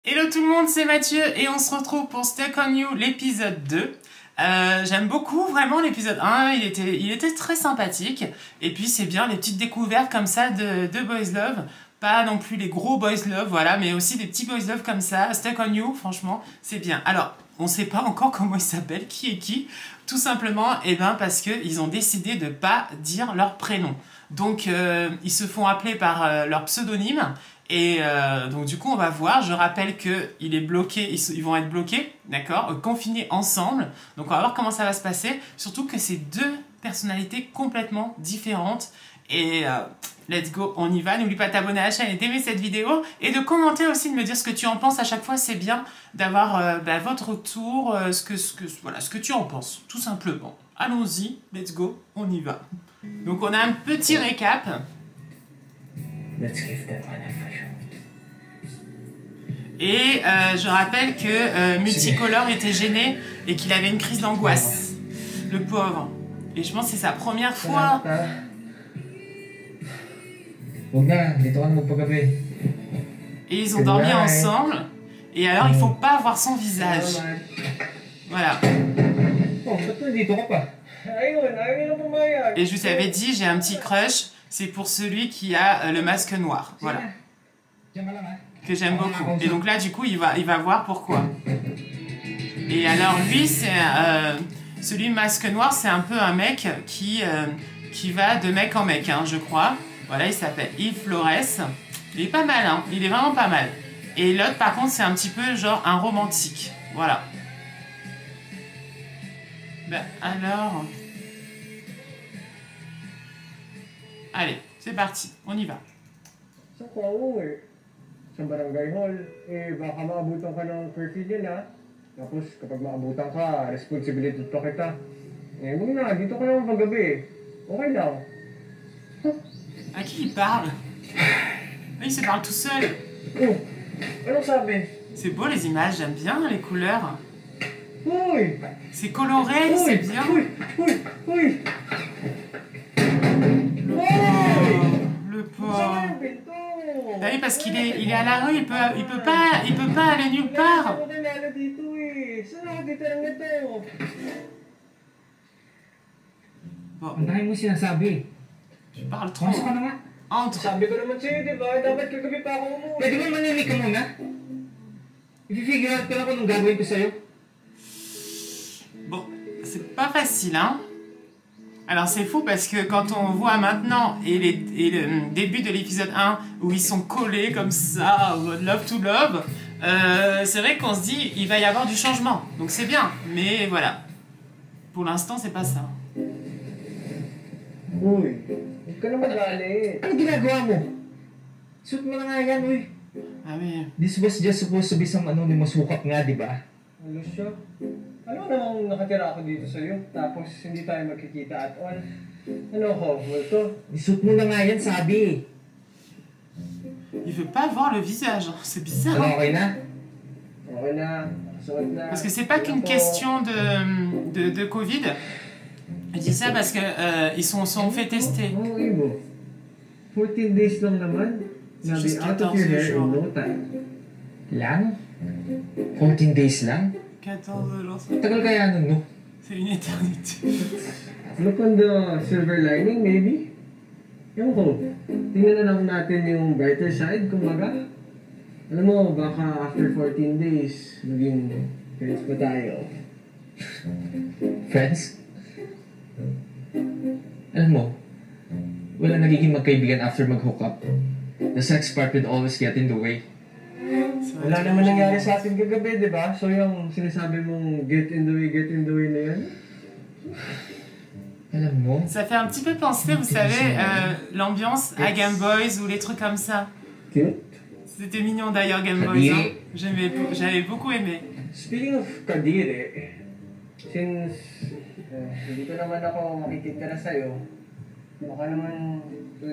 Hello tout le monde, c'est Mathieu et on se retrouve pour Stuck on You, l'épisode 2. J'aime beaucoup vraiment l'épisode 1, il était très sympathique. Et puis c'est bien les petites découvertes comme ça de Boys Love. Pas non plus les gros Boys Love, voilà, mais aussi des petits Boys Love comme ça. Stuck on You, franchement, c'est bien. Alors, on sait pas encore comment ils s'appellent, qui est qui. Tout simplement, parce qu'ils ont décidé de pas dire leur prénom. Donc, ils se font appeler par leur pseudonyme. Et donc du coup on va voir, je rappelle qu'il est bloqué, ils vont être bloqués, d'accord, confinés ensemble, donc on va voir comment ça va se passer, surtout que c'est deux personnalités complètement différentes, et let's go, on y va, n'oublie pas de t'abonner à la chaîne et d'aimer cette vidéo, et de commenter aussi, de me dire ce que tu en penses à chaque fois, c'est bien d'avoir votre retour, ce que tu en penses, tout simplement. Allons-y, let's go, on y va. Donc on a un petit récap. Let's give that one a shot. Et je rappelle que Multicolore était gêné et qu'il avait une crise d'angoisse. Le pauvre. Et je pense que c'est sa première fois. Et ils ont dormi ensemble. Et alors il faut pas voir son visage. Voilà. Et je vous avais dit, j'ai un petit crush. C'est pour celui qui a le masque noir. Voilà. Que j'aime beaucoup. Et donc là, du coup, il va voir pourquoi. Et alors, lui, c'est celui masque noir, c'est un peu un mec qui va de mec en mec, hein, je crois. Voilà, il s'appelle Yves Flores. Il est pas mal, hein. Il est vraiment pas mal. Et l'autre, par contre, c'est un petit peu genre un romantique. Voilà. Ben, alors... Allez, c'est parti, on y va. Sa pauwi. Sa barangay hall, baka maabutan ka ng curfew din ha. Tapos kapag maabutan ka, responsibility pa kita. Huwag na, dito ka naman paggabi. Okay lang. À qui il parle? Il se parle tout seul. Oh, anong sabi? C'est beau les images, j'aime bien les couleurs. Uy! C'est coloré, c'est bien. Uy! Le pauvre. Ah oui, parce qu'il est à la rue, il peut pas aller nulle part. Bon. Ang dami mo sinasabi. Tu parles trop. Pasok ka na nga. Entre. Sabi ko naman sa'yo, di ba? Dapat kagabi pa ako umuwi. Pwede mo manimik ka muna? I-figure out ko lang kung anong gagawin ko sa'yo. Bon, c'est pas facile, hein. Alors c'est fou parce que quand on voit maintenant et le début de l'épisode 1 où ils sont collés comme ça, love to love, c'est vrai qu'on se dit il va y avoir du changement. Donc c'est bien, mais voilà. Pour l'instant c'est pas ça. Uy, huwag ka na magalit. Ano ginagawa mo? Suit mo na nga yan, uy. Ah oui. This was just supposed to be some anonymous hookup nga, di ba? Ano siya? Ano namang nakatira ako dito sa'yo? Tapos hindi tayo magkikita at all. Ano ko? Multo? Isuot mo na nga yan, sabi. Il veut pas voir le visage, c'est bizarre. Ano, Hein. okay na? Okay na. Suot na. Parce que c'est pas qu'une question de Covid. Je dis ça parce que ils sont fait tester. Oo, Ibo. 14 days lang naman. C'est Nabi juste out of 14 your hair in jours. no time. Lang? 14 days lang? 14 jours, Tagal kaya nun, no? c'est une éternité. Look on the silver lining, maybe? Yung ko. Tingnan na lang natin yung brighter side, kumbaga. Alam mo, baka after 14 days, maging friends pa tayo. Friends? Alam mo, wala nagiging magkaibigan after mag-hookup. The sex part would always get in the way. Wala naman nangyari sa atin kagabi, di ba? So yung sinasabi mong get in the way na yan? Alam mo? Ça fait un petit peu penser, vous savez, l'ambiance à Game Boys ou les trucs comme ça. Cute. C'était mignon d'ailleurs Game Boys, hein. J'avais beaucoup aimé. Speaking of kadiri, since hindi ko naman ako makikita sa'yo, baka naman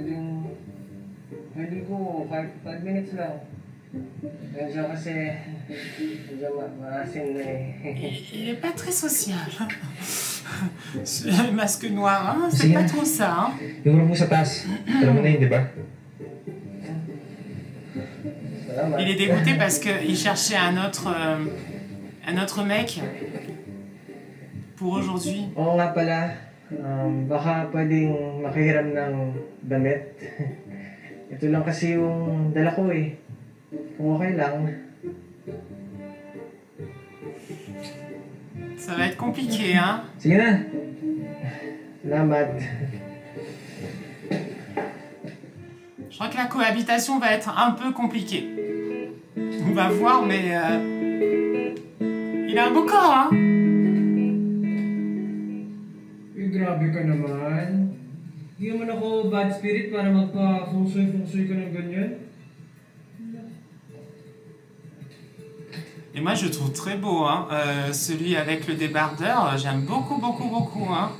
pwede ko 5 minutes lang. Medyo kasi, medyo maasin na eh. Il est pas très social. Le masque noir, hein, c'est pas trop ça. Hein. Yung room mo sa taas, alam mo na yun, di ba? Salamat. Il est dégoûté parce qu'il cherchait un autre mec pour aujourd'hui. Oo nga pala, baka pwedeng makihiram ng damit. Ito lang kasi yung dala ko eh. Kung okay lang. Ça va être compliqué, hein? Sige na. Salamat. Je crois que la cohabitation va être un peu compliquée. On va voir, mais il a un beau corps, hein? Grabe ka naman. Hindi naman ako bad spirit para magpa-fungsoy ka ng ganyan. Et moi, je le trouve très beau, hein. Celui avec le débardeur, j'aime beaucoup, beaucoup, beaucoup, hein.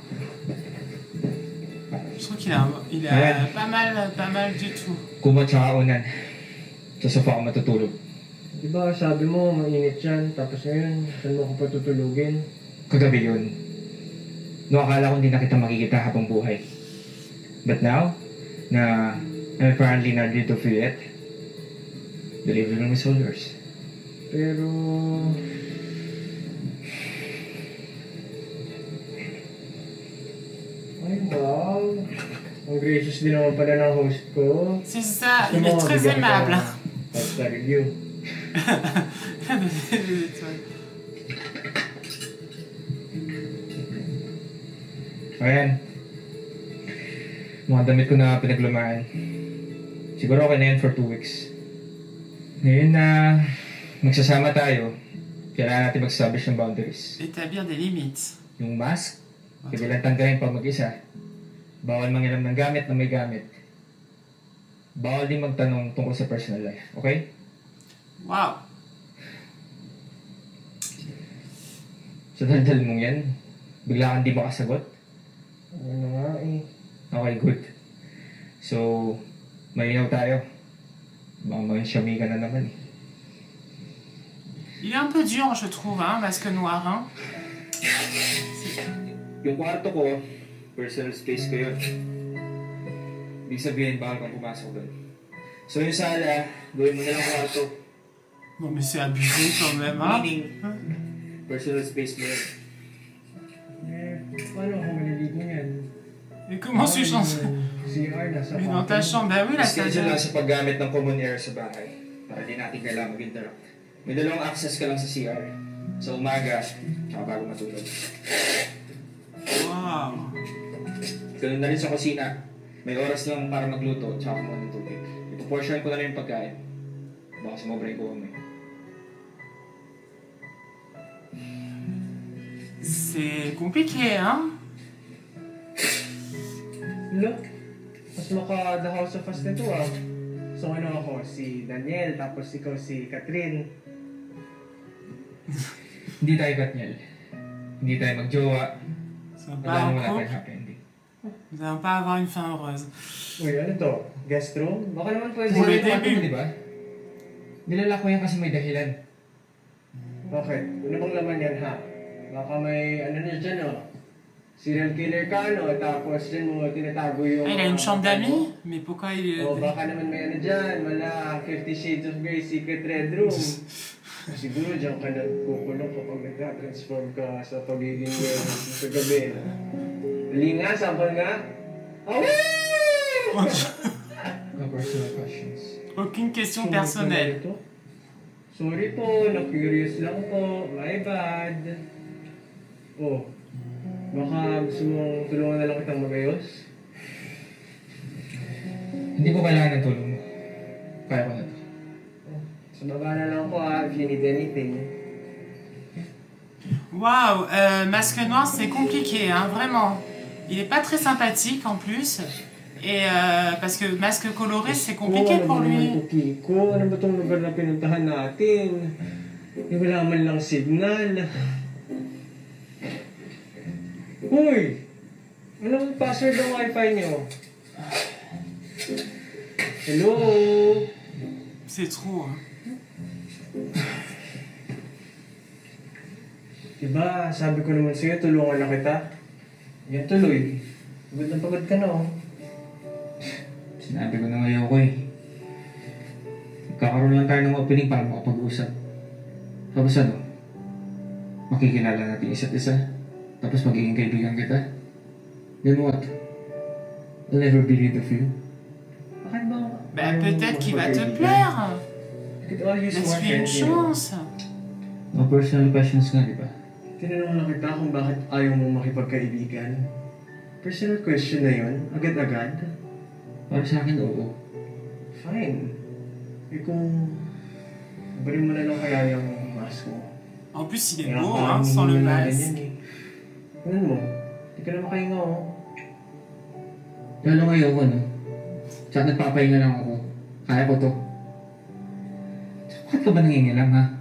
Je trouve qu'il a pas mal du tout. Kumot sa kaunan. Sa sofa ako matutulog. Diba sabi mo mainit yan, tapos ngayon saan mo ko patutulugin? Kagabi yun. No, akala ko hindi na kita makikita habang buhay. But now, na I'm apparently not ready to feel it, the living room is all yours. Pero... Ay wow! Ang gracious din naman pala ng host ko. C'est ça, il est très aimable. Five-star review. Ayan. Mga damit ko na pinaglumaan. Siguro okay na yan for 2 weeks. Ngayon na magsasama tayo, kailangan natin mag-establish ng boundaries. Établir des limites. Yung mask, kabilang tanggalin pag mag-isa. Bawal mangiram ng gamit na may gamit. Bawal din magtanong tungkol sa personal life, okay? Wow. Sa daldal mong yan, bigla kang di makasagot. Ano nga eh. Okay, good. So, malinaw tayo. Baka mag-shami ka na naman eh. Il est un peu dur, je trouve, hein, Masque Noir, hein. Yung kwarto ko, personal space ko yun. Ibig sabihin, bawal kang pumasok doon. So yung sala, gawin mo na lang kwarto. Non, mais c'est abusé quand même, hein. Meaning, personal space mo yun. Paano ako maliligo yan? Et comment tu chantes? CR nasa Mais dans ta chambre, bah oui, la salle. Schedule lang sa paggamit ng common area sa bahay. Para di natin kailangan mag-interact. May dalawang access ka lang sa CR. Sa umaga, tsaka bago matulog. Wow. Ganun na rin sa kusina. May oras lang para magluto, tsaka kumuha ng tubig. Ipoportion ko na lang yung pagkain. Baka sumobra yung kuha mo eh. C'est compliqué, hein. Look, mas maka-The House of Us nito ah. So ano ako, si Daniel, tapos ikaw si Catherine. Hindi tayo Katniel. Hindi tayo magjowa. Ça va Alam pas mo en wala tayong couple. happy ending. Nous allons pas avoir une fin heureuse. Uy, ano to? Guest room? Baka naman pwede. Pour le Sinabi ko début. mo, di ba? Nilala ko yan kasi may dahilan. Okay, ano bang laman yan ha? Baka may ano na dyan oh. Serial killer ka no, tapos dyan mo tinatago yung... Ah, il a une chambre d'amis? Mais pourquoi il est... Oh, baka naman may ano dyan, wala, 50 Shades of Grey Secret Red Room. Siguro dyan ka nagkukulong kapag nag-transform ka sa pagiging sa gabi. Dali nga, sample nga. Oh! No personal questions. Aucune question personnelle. Sorry po, na-curious lang po. My bad. Oh, baka gusto mong tulungan na lang kitang magayos? Hindi ko kailangan ng tulong mo. Kaya ko na to. Sa baba na lang po if you need anything. Waouh, Masque Noir, c'est compliqué, hein, vraiment. Il est pas très sympathique en plus. Et parce que Masque Coloré, c'est compliqué pour lui. Kiko, ano ba itong lugar na pinuntahan natin? Wala man lang signal. Uy! Anong password ng wifi nyo? Hello? C'est trop. Hein. Diba, sabi ko naman sa'yo, tulungan na kita. Yan tuloy. Pagod na pagod ka na oh. Sinabi ko na ngayon ko eh. Kakaroon lang tayo ng opening para makapag-usap. Tapos ano? Makikilala natin isa't isa. Tapos magiging kaibigan kita. Then what? I'll never be rid of you. Bakit ba? Ben, peut-être qu'il va te plaire. We could all use more Laisse-lui une friends, you know? chance. No personal questions nga, di ba? Tinanong lang kita kung bakit ayaw mo makipagkaibigan. Personal question na yun, agad-agad. Para sa akin, oo. Fine. Eh kung... Barin mo na lang kaya yung mask mo. En plus, il est beau, hein, sans le masque. Tingnan mo, di ka na makahinga, oh. Lalo ngayon, ano? Tsaka nagpapahinga lang ako. Kaya ko to. Bakit ka ba nangingilam, ha?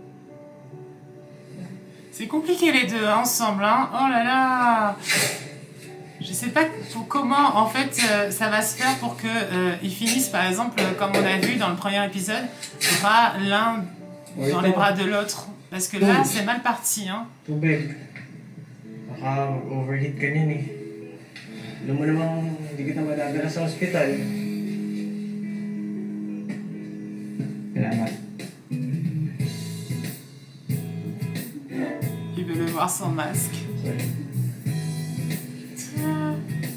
C'est compliqué les deux ensemble, hein. Oh là là. Je sais pas comment, en fait, ça va se faire pour que ils finissent, par exemple, comme on a vu dans le premier épisode, bras l'un dans les bras de l'autre. Parce que là, c'est mal parti, hein. Tubig. Baka overheat ka niyan eh. Alam mo namang hindi kita madadala sa ospital. Salamat. Il veut le voir sans masque. Sorry. Tiens.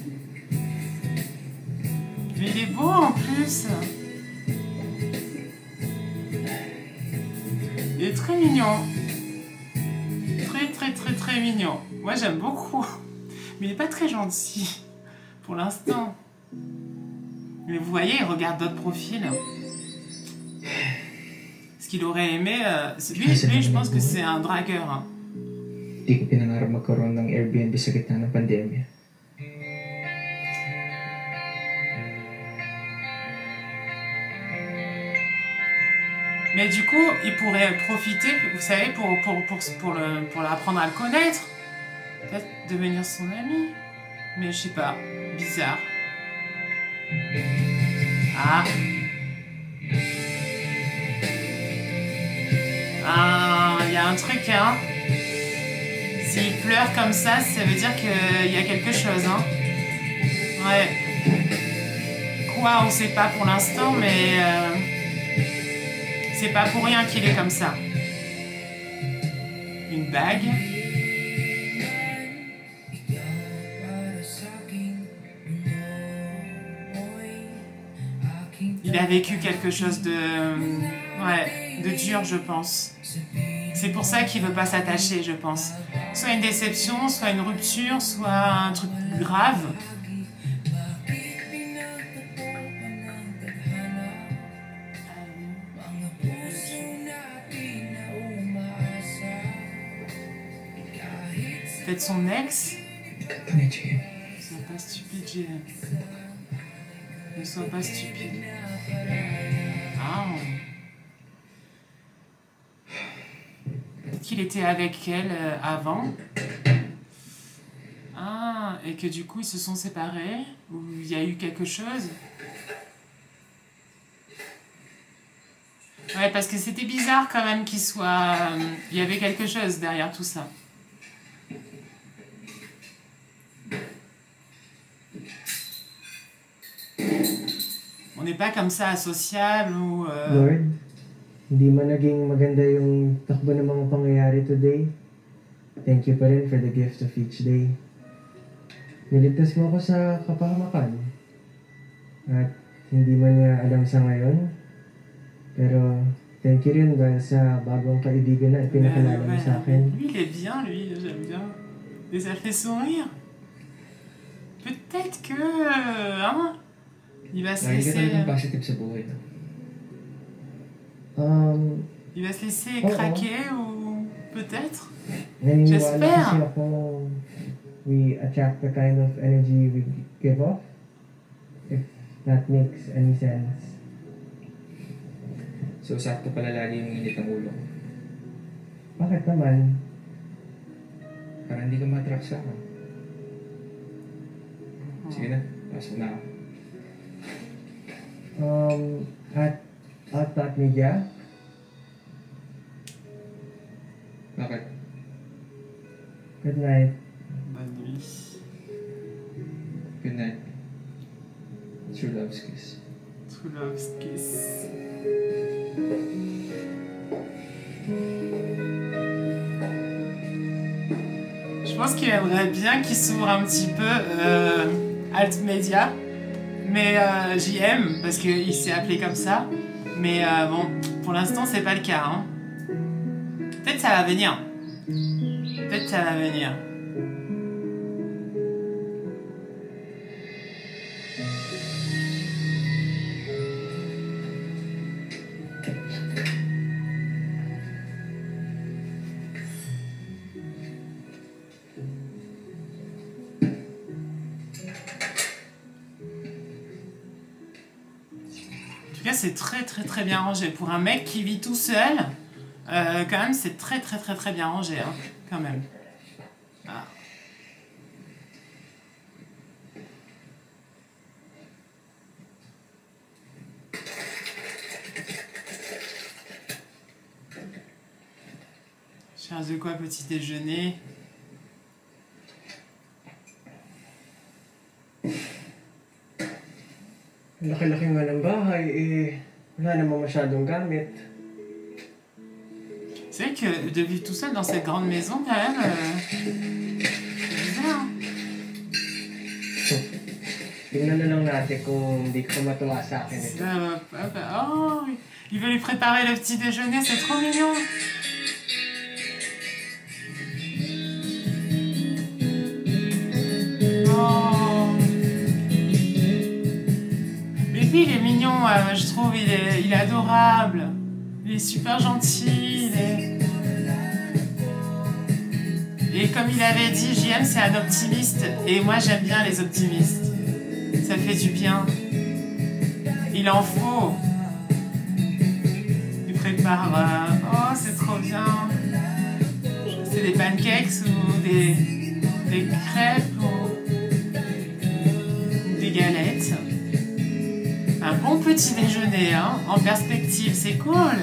Mais il est beau en plus. Il est très mignon. Très mignon. Moi j'aime beaucoup. Mais il n'est pas très gentil. Pour l'instant. Mais vous voyez, il regarde d'autres profils. Ce qu'il aurait aimé... lui, je pense que c'est un dragueur. Hein. Di ko pinangarap magkaroon ng Airbnb sa gitna ng pandemya. Mais du coup, il pourrait profiter, vous savez, pour l'apprendre à le connaître. Peut-être devenir son ami. Mais je sais pas, bizarre. Ah. Ah, il y a un truc, hein. S'il pleure comme ça veut dire qu'il y a quelque chose, hein. Ouais. Quoi, on sait pas pour l'instant, mais... c'est pas pour rien qu'il est comme ça. Une bague. Il a vécu quelque chose de... ouais, de dur, je pense. C'est pour ça qu'il veut pas s'attacher, je pense. Soit une déception, soit une rupture, soit un truc grave. Peut-être son ex. Sois pas stupide, Jay. Ne sois pas stupide. Ah. Peut-être qu'il était avec elle avant. Ah, et que du coup ils se sont séparés. Ou il y a eu quelque chose. Ouais, parce que c'était bizarre quand même qu'il soit... il y avait quelque chose derrière tout ça. On n'est pas comme ça associable ou... Lord, hindi man naging maganda yung takbo ng mga pangyayari today. Thank you pa rin for the gift of each day. Niligtas mo ako sa kapahamakan. At hindi man niya alam sa ngayon. Pero thank you rin dahil sa bagong kaibigan na ipinakilala mo sa akin. Lui, il est bien, lui, j'aime bien. Et ça fait sourire. Peut-être que... hein, il va se laisser... positive sa buhay, no? Il va se laisser craquer ou... peut-être. Naniniwala J'espère. kasi ako we attract the kind of energy we give off. If that makes any sense. So, sakto pala lagi yung init ang ulo. Bakit naman? Para hindi ka ma-attract sa akin. Sige na, pasok na ako. At that media? Bakit? Good night. Bonne nuit. Good night. True love's kiss. True love's kiss. Je pense qu'il aimerait bien qu'il s'ouvre un petit peu Alt Media. Mais JM, parce qu'il s'est appelé comme ça. Mais bon, pour l'instant, c'est pas le cas. Hein. Peut-être ça va venir. Peut-être ça va venir. En tout cas, c'est très bien rangé. Pour un mec qui vit tout seul, quand même, c'est très bien rangé, hein, quand même. Ah. Cherche de quoi petit déjeuner? Laki-laki nga ng bahay, eh, wala namang masyadong gamit. C'est vrai que de vivre tout seul dans cette grande maison, quand même, c'est bizarre. Tingnan na lang natin kung hindi ka matuwa sa akin ito. Oh, il veut lui préparer le petit déjeuner, c'est trop mignon. Oh. Mais puis il est mignon, je trouve, il est adorable. Il est super gentil, Et comme il avait dit, JM c'est un optimiste, et moi j'aime bien les optimistes. Ça fait du bien. Il en faut. Il prépare... Oh, c'est trop bien. C'est des pancakes ou des crêpes ou des galettes. Un bon petit déjeuner, hein, en perspective, c'est cool.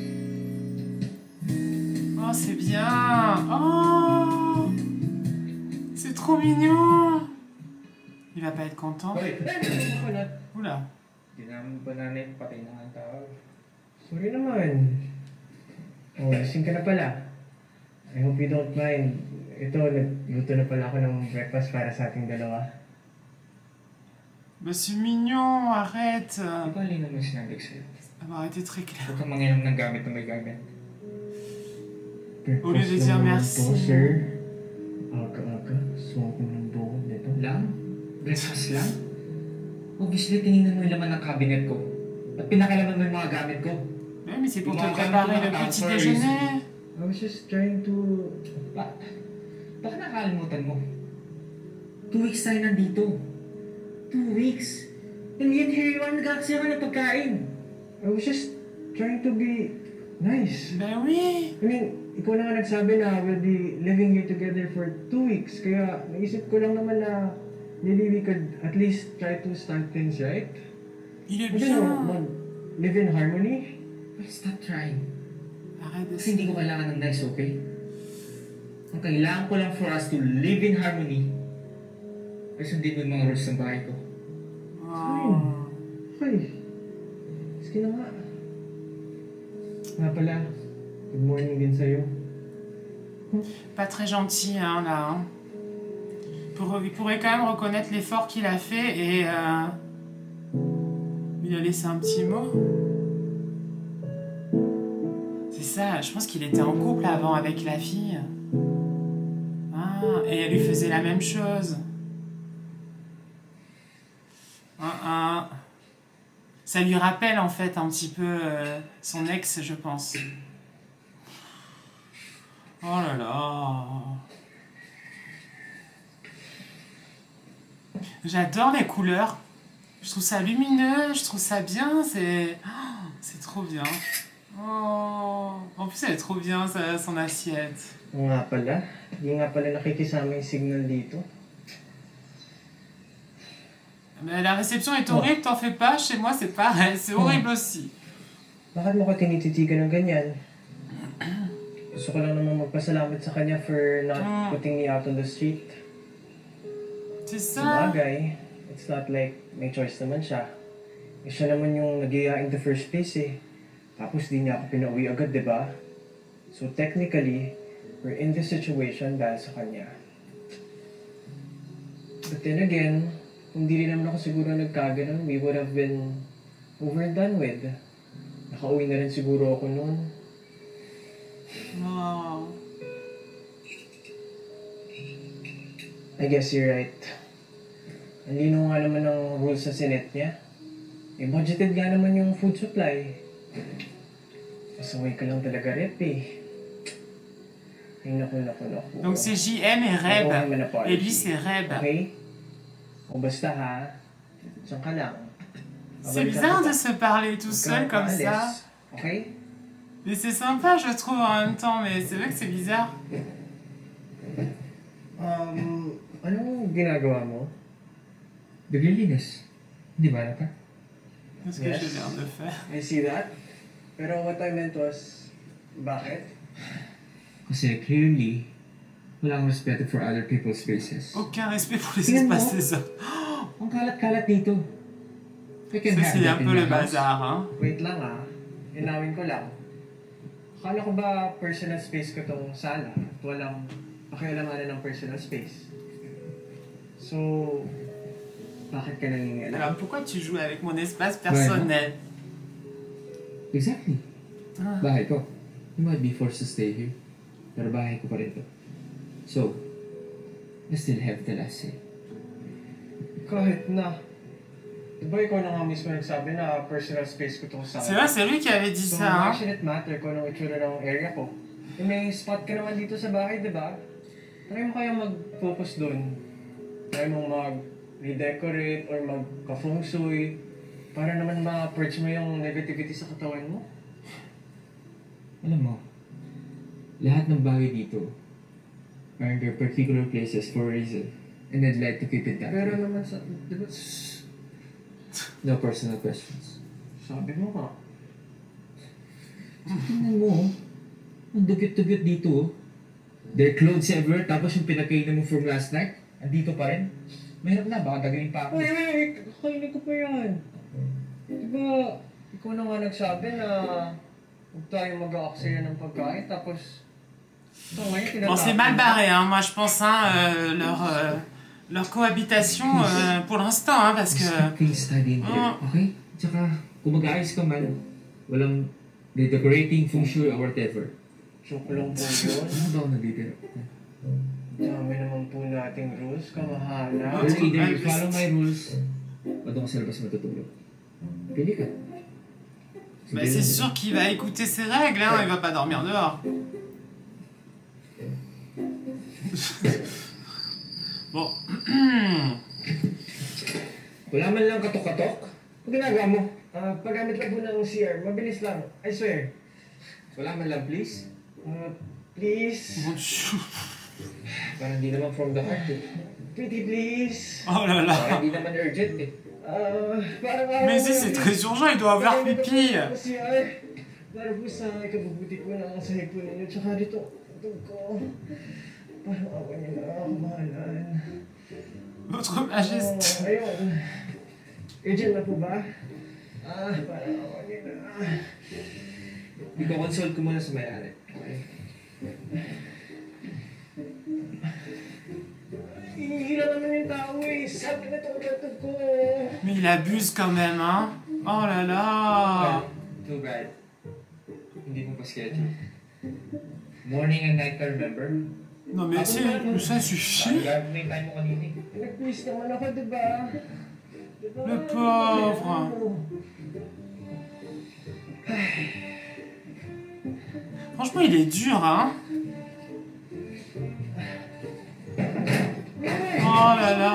Oh, c'est bien. Oh, c'est trop mignon. Il va pas être content. Oula. Hindi namin ba namin patay na ang tao? Sorry naman. Oh, lasing ka na pala. I hope you don't mind. Ito, nagluto na pala ako ng breakfast para sa ating dalawa. Bah c'est mignon, arrête. Di ba alin naman sinabi sa'yo? Ça m'a été très clair. Huwag kang manginom ng gamit na may gamit. Au lieu de dire merci. To, sir. Aga-aga, suwag mo ng buhok nito. Lang? Breakfast lang? Obviously, tinignan mo yung laman ng cabinet ko. At pinakalaman mo yung mga gamit ko. Mais c'est pour te préparer le petit déjeuner. I was just trying to... Baka nakalimutan mo. 2 weeks tayo nandito. 2 weeks? And yet here you are, nag-aksaya ka ng pagkain. I was just trying to be nice. Ben oui. I mean, ikaw na nga nagsabi na we'll be living here together for 2 weeks. Kaya naisip ko lang naman na maybe we could at least try to start things right. Il est I bien. don't know, live in harmony. Well, stop trying. Arrête de... Kasi hindi ko kailangan ng nice, okay? Ang kailangan ko lang for us to live in harmony ay sundin mo yung mga rules ng bahay ko. Oh. Ay, sige na nga. Nga pala, good morning din sa'yo. Pas très gentil, hein, là. Hein. Il pourrait quand même reconnaître l'effort qu'il a fait et il a laissé un petit mot. C'est ça, je pense qu'il était en couple avant avec la fille. Ah, et elle lui faisait la même chose. Ça lui rappelle en fait un petit peu son ex, je pense. Oh là là. J'adore les couleurs. Je trouve ça lumineux, je trouve ça bien. C'est trop bien. Oh. En plus, elle est trop bien, son assiette. Oo nga pala. Hindi nga pala nakikisama yung signal dito. Mais la réception est horrible, t'en fais pas. Chez moi, c'est pareil. C'est horrible aussi. Bakit mo ka tinititigan ng ganyan? Gusto ko lang naman magpasalamat sa kanya for not putting me out on the street. C'est ça. Sabagay, it's not like may choice naman siya. Eh, siya naman yung nag-iya in the first place eh. Tapos di niya ako pinauwi agad, di ba? So technically, we're in this situation dahil sa kanya. But then again, kung di rin naman ako siguro nagkaganon, we would have been over and done with. Nakauwi na rin siguro ako noon. Wow. I guess you're right. Ang lino nga naman ng rules sa Senate niya. Eh, budgeted nga naman yung food supply. Masaway ka lang talaga, Rep, eh. Ay, naku. Donc c'est JM et Reb. Ako naman na party. Et lui c'est Reb. Okay? O basta ha, diyan ka lang. C'est bizarre de se parler tout seul comme ça. Okay? Mais c'est sympa, je trouve, en même temps. Mais c'est vrai que c'est bizarre. Anong ginagawa mo? Naglilinis. Hindi ba nata? Qu'est-ce que je viens de faire? I see that. Pero what I meant was, bakit? Kasi clearly, walang respeto for other people's spaces. Aucun respect pour les Tingnan mo. espaces des autres. Ang kalat-kalat dito. I can Ça, have c'est that un in peu my le house. bazar, hein. Wait lang ah. Inawin ko lang. Akala ko ba personal space ko tong sala at walang pakialamanan ng personal space? So, bakit ka nangingialam? Alors pourquoi tu joues avec mon espace personnel? Exactly. Ah. Bahay ko. You might be forced to stay here. Pero bahay ko pa rin to. So, I still have the last say. Kahit na. Diba ikaw na nga mismo nagsabi na personal space ko tong sala? C'est vrai, c'est lui qui avait dit So, ça, why hein. should it matter kung anong itsura ng area ko? Eh, may spot ka naman dito sa bahay, di ba? Try mo kaya mag-focus doon. Try mo mag-redecorate or mag-ka-feng shui para naman ma-purge mo yung negativity sa katawan mo. Alam mo, lahat ng bagay dito are in their particular places for a reason. And I'd like to keep it that Pero way. naman sa... Di ba? No personal questions. Sabi mo nga. Tingnan mo, ang dugit-dugit dito. Oh. Their clothes everywhere, tapos yung pinakainan mo from last night, andito pa rin. Mahirap na, baka dagaling pa ako. Wait! Kakainin ko pa yan. Di ba, ikaw na nga nagsabi na huwag tayo mag-aaksaya ng pagkain, tapos... ito ngayon, Bon, c'est mal barré, hein. Moi, je pense, hein, leur cohabitation pour l'instant, hein, parce que... Please study in here, okay? Tsaka, kung mag-aayos ka man, walang redecorating, feng shui, or whatever. Joke lang po yun. Ano ba ako nanditira? Dami naman po nating rules, kamahala. Well, either you follow my rules, o doon ka sa labas matutulog. Pili ka. Mais c'est sûr qu'il va écouter ses règles, hein. Il va pas dormir dehors. Bon. Wala man lang katok-katok. Ano ginagawa mo? Paggamit lang po ng CR, mabilis lang. I swear. Wala man lang, please. Please. Mon Dieu. Parang di naman from the heart eh. Pretty please. Oh là là. Parang di naman urgent eh. Parang Mais si, c'est très urgent, il doit avoir pipi. CR. Para po sa ikabubuti ko na sa hipon ninyo, tsaka dito ko. Parang awa niyo na, kamahalan. Votre Majesté. Ayun. Urgent na po ba? Parang awa niyo na. Iko-consult ko muna sa may-ari. Okay? Hihila naman yung tao eh. Sabi na itong ko. Mais il abuse quand même, hein. Oh là là. Too bad. Hindi mo pa schedule. Morning and night ka, remember? Non mais tu sais, ça suffit. Grabe na yung time mo kanina eh. Nag-quiz naman ako, diba? Le pauvre. Franchement, il est dur, hein. Oh là là.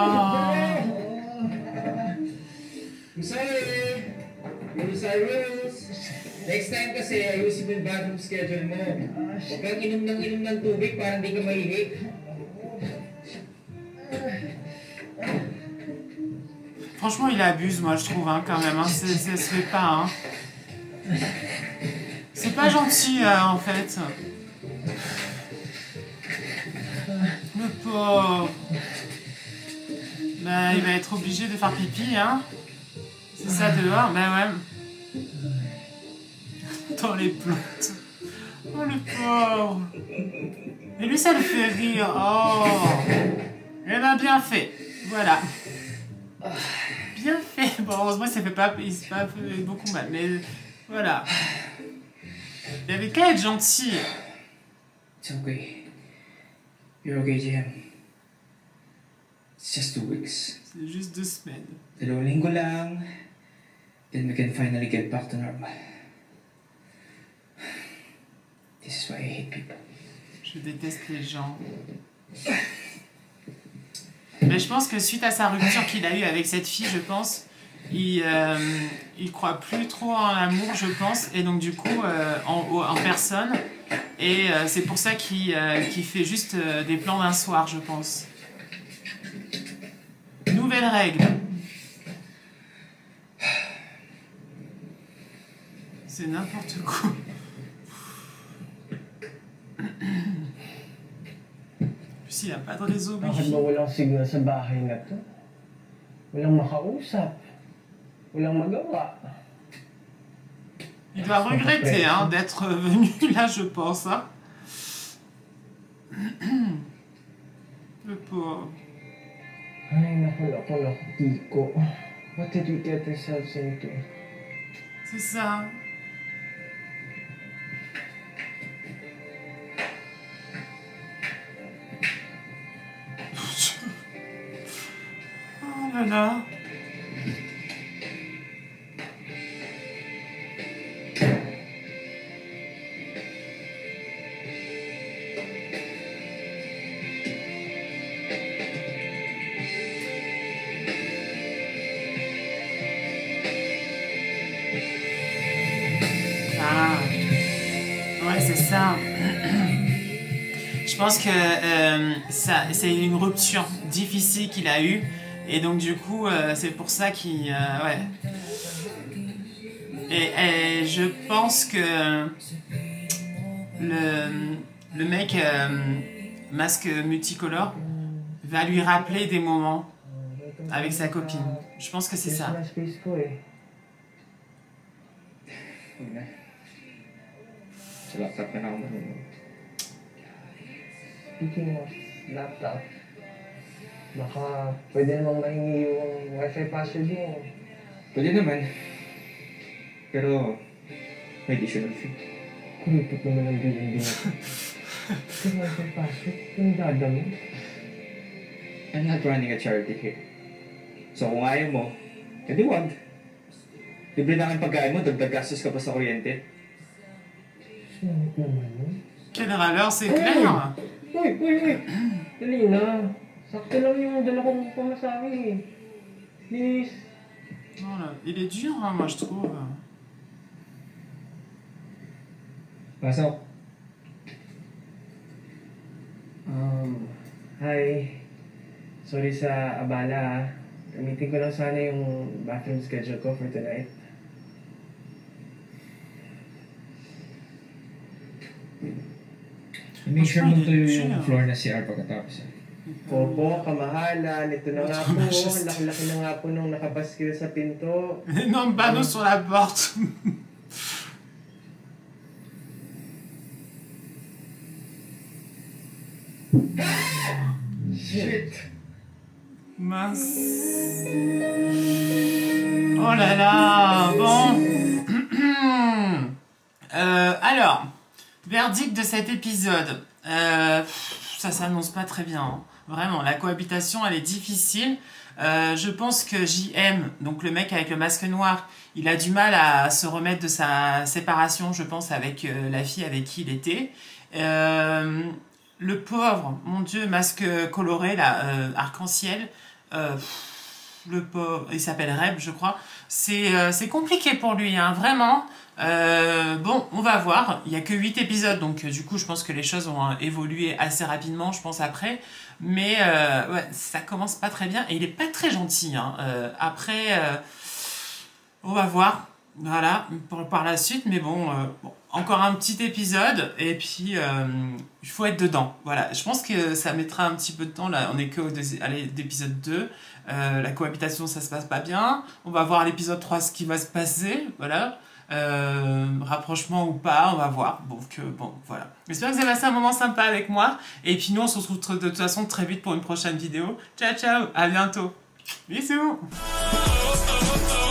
I'm sorry! Rules are rules! Next time kasi, ayusin mo yung bathroom schedule mo. Huwag kang inom ng tubig para hindi ka mahihi. Franchement, il abuse, moi, je trouve, hein, quand même. Hein. Ça se fait pas, hein. C'est pas gentil, en fait. Le pauvre. Bah, il va être obligé de faire pipi, hein. C'est ça dehors, bah ouais. Dans les plantes. Oh, le pauvre. Et lui, ça le fait rire. Oh. Eh ben, bien fait. Voilà. Bien fait. Bon, heureusement, il s'est pas fait beaucoup mal. Mais voilà. Il avait qu'à être gentil. It's okay. You're okay, JM. It's just 2 weeks. C'est juste 2 semaines. 2 linggo lang. Then we can finally get back to normal. This is why I hate people. Je déteste les gens. Mais je pense que suite à sa rupture qu'il a eue avec cette fille, je pense, il croit plus trop en l'amour, je pense, et donc du coup en personne. Et c'est pour ça qu'il fait juste des plans d'un soir, je pense. Nouvelle règle. C'est n'importe quoi. Plus il n'a pas de réseau. Bakit ba walang signal sa bahay na to? Walang makausap. Walang magawa. Il doit regretter hein, d'être venu là, je pense. Hein. Le pauvre. Ay, naku, Tico. What did we get ourselves into? C'est ça. Oh là là. Ah. Ouais, c'est ça. Je pense que c'est une rupture difficile qu'il a eue. Et donc, du coup, c'est pour ça qu'il... ouais. Et je pense que le mec masque multicolore va lui rappeler des moments avec sa copine. Je pense que c'est ça. Speaking of laptop, baka pwede namang mahingi yung wifi password mo. Pwede naman. Pero, may additional fee. Kuripot naman ang bilin din ako. Yung wifi password, yung dada mo. I'm not running a charity here. So kung ayaw mo, edi wag. Libre na ang pagkain mo, dagdag gastos ka pa sa kuryente. Singit naman yun. Quelle râleur, c'est clair. Uy! Dali na. Sakto lang yung dala kong pamasahe. Please. Voilà. Il est dur, hein, moi, je trouve. Pasok. Hi. Sorry sa abala. Gamitin ko lang sana yung bathroom schedule ko for tonight. Make sure mo to yung floor na CR pagkatapos. Opo, kamahalan. Ito na nga po. Laki-laki na nga po nung nakapaskil sa pinto. Énorme panneau sur la porte. Shit! Mince. Oh là là, bon. Alors, verdict de cet épisode. Ça s'annonce pas très bien. Hein. Vraiment, la cohabitation, elle est difficile. Je pense que JM, donc le mec avec le masque noir, il a du mal à se remettre de sa séparation, je pense, avec la fille avec qui il était. Le pauvre, mon Dieu, masque coloré, là, arc-en-ciel, le pauvre, il s'appelle Reb, je crois. C'est compliqué pour lui, hein, vraiment. Bon, on va voir. Il n'y a que 8 épisodes, donc du coup, je pense que les choses vont évoluer assez rapidement, je pense, après. Mais ouais, ça commence pas très bien. Et il est pas très gentil. Hein. Après, on va voir. Voilà, par la suite. Mais bon, encore un petit épisode. Et puis, il faut être dedans. Voilà, je pense que ça mettra un petit peu de temps. Là, on est que à l'épisode 2. La cohabitation, ça se passe pas bien. On va voir l'épisode 3, ce qui va se passer. Voilà. rapprochement ou pas, on va voir. Donc bon, voilà. J'espère que vous avez passé un moment sympa avec moi. Et puis nous, on se retrouve de toute façon très vite pour une prochaine vidéo. Ciao, ciao, à bientôt. Bisous.